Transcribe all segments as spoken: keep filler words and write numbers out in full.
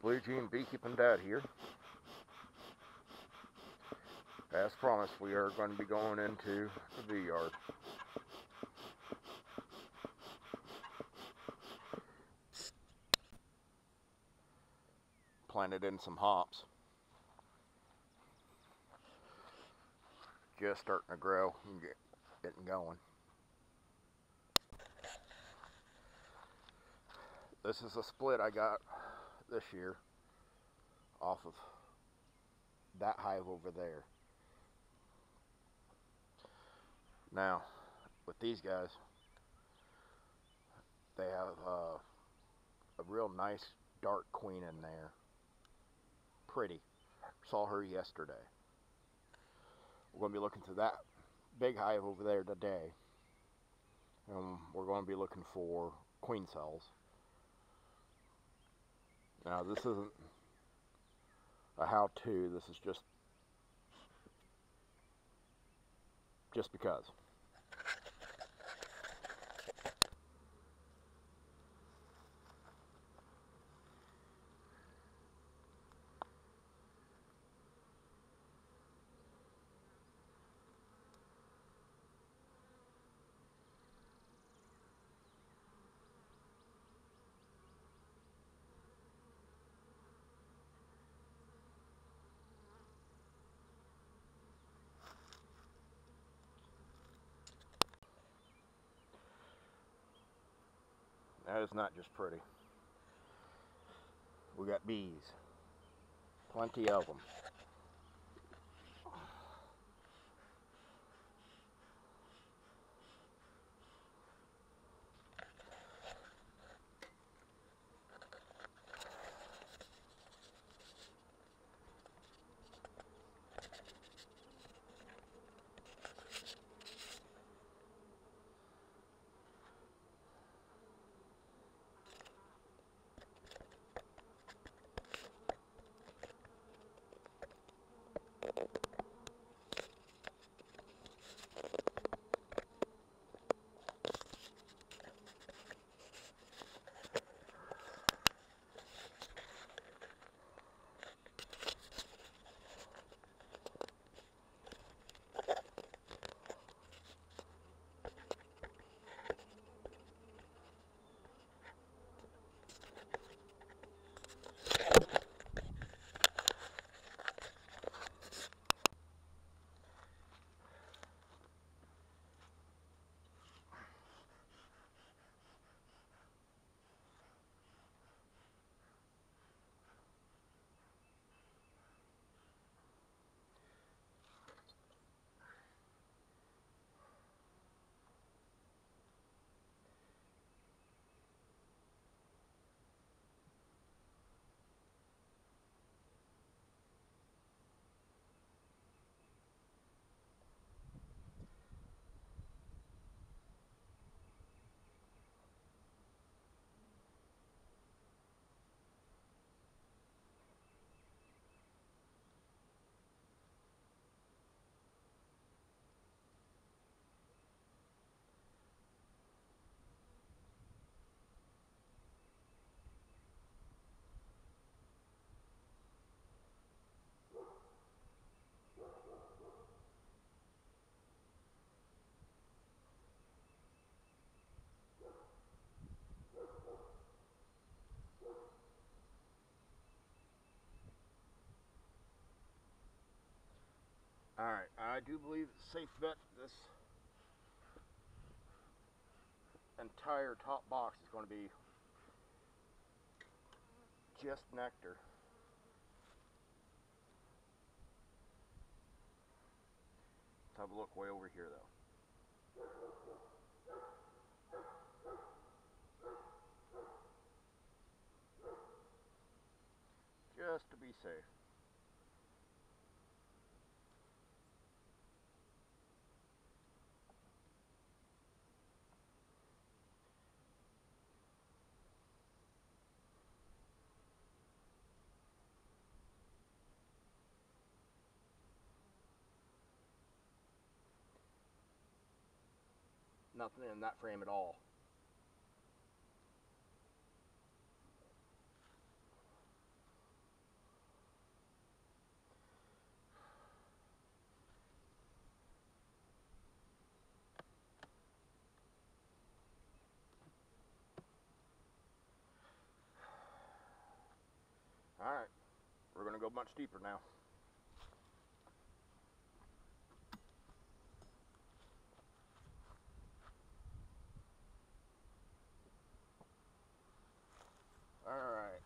Blue Jean Beekeeping Dad here. As promised, we are going to be going into the bee yard. Planted in some hops. Just starting to grow and get, getting going. This is a split I got this year off of that hive over there. Now, with these guys, they have uh, a real nice dark queen in there. Pretty. Saw her yesterday. We're going to be looking to that big hive over there today. And we're going to be looking for queen cells. Now, this isn't a how-to. This is just just because. That is not just pretty. We got bees. Plenty of them. Alright, I do believe it's a safe bet this entire top box is going to be just nectar. Let's have a look way over here though. Just to be safe. Nothing in that frame at all. going to go much deeper now. All right.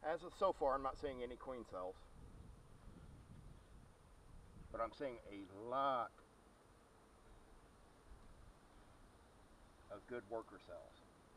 As of so far, I'm not seeing any queen cells, but I'm seeing a lot of good worker cells.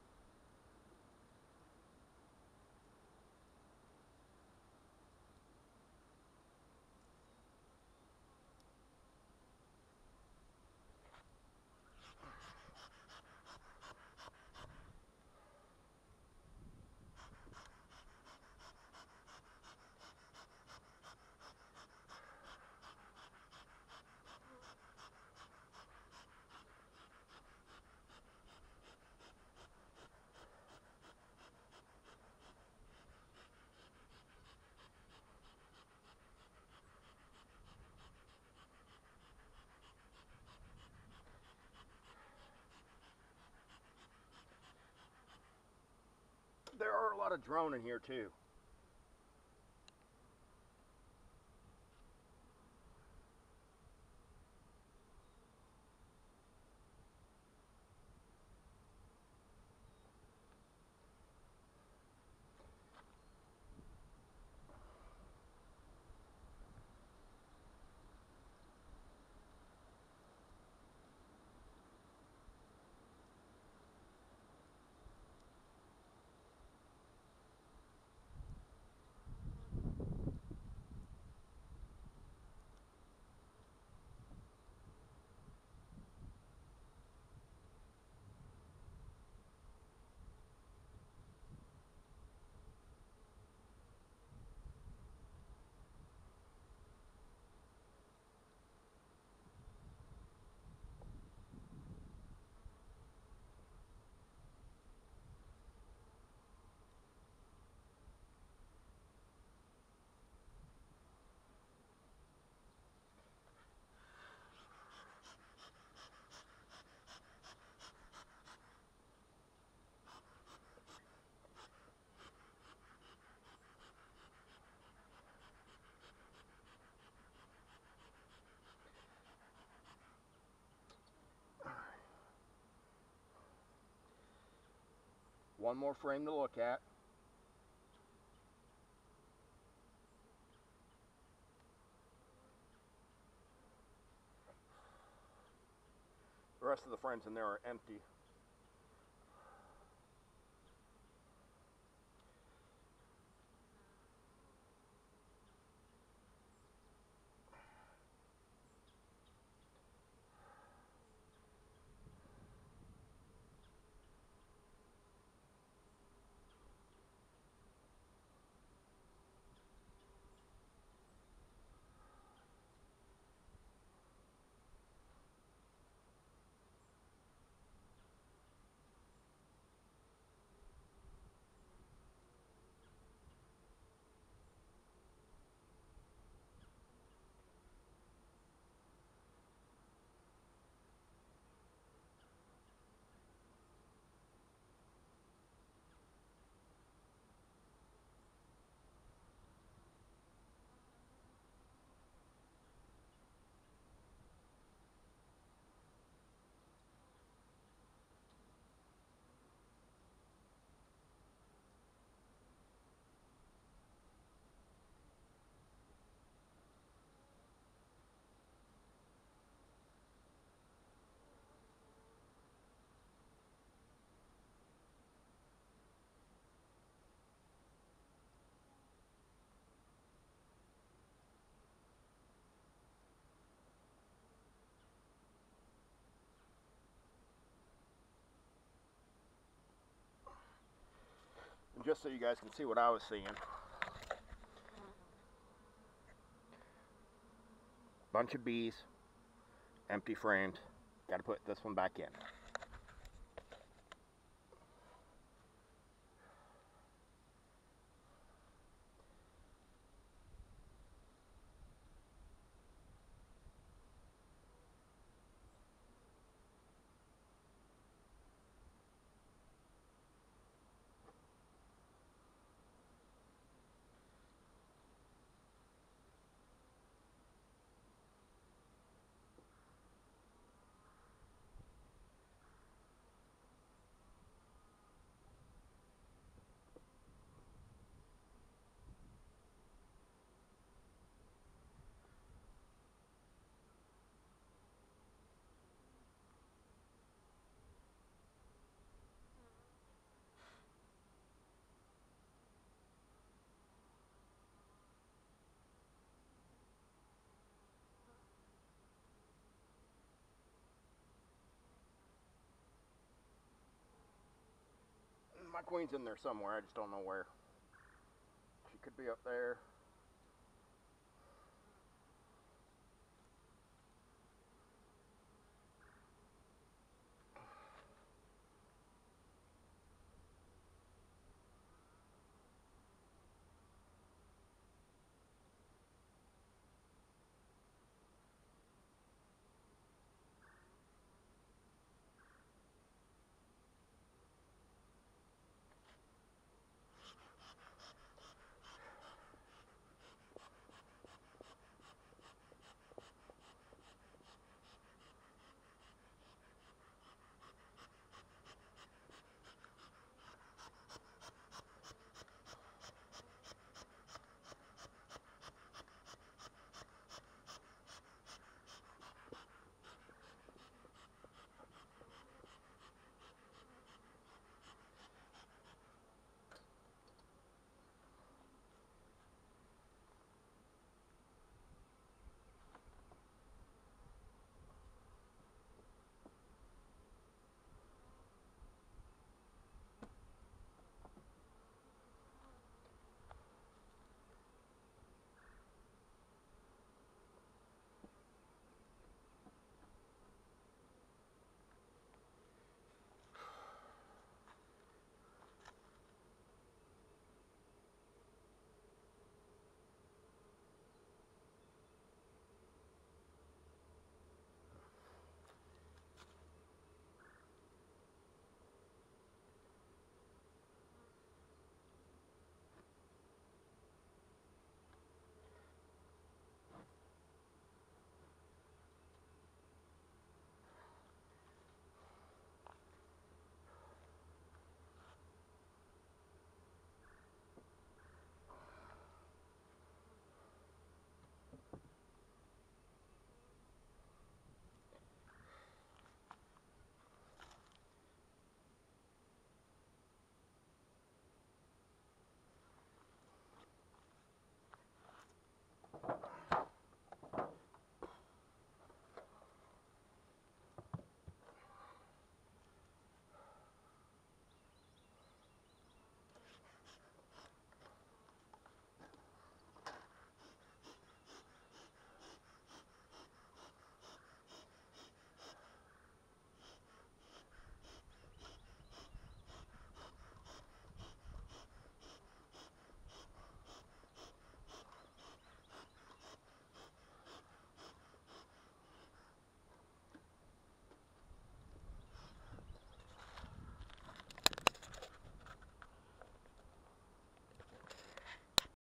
There are a lot of drone in here too. One more frame to look at. The rest of the frames in there are empty. And just so you guys can see what I was seeing, bunch of bees, empty frames. Got to put this one back in. Black queen's in there somewhere. I just don't know where. She could be up there.